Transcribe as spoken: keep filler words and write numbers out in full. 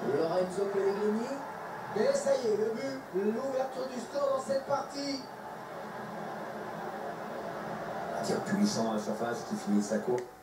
Lorenzo Pellegrini. Et ça y est, le but, l'ouverture du score dans cette partie. Un tir puissant à la surface qui finit sa course.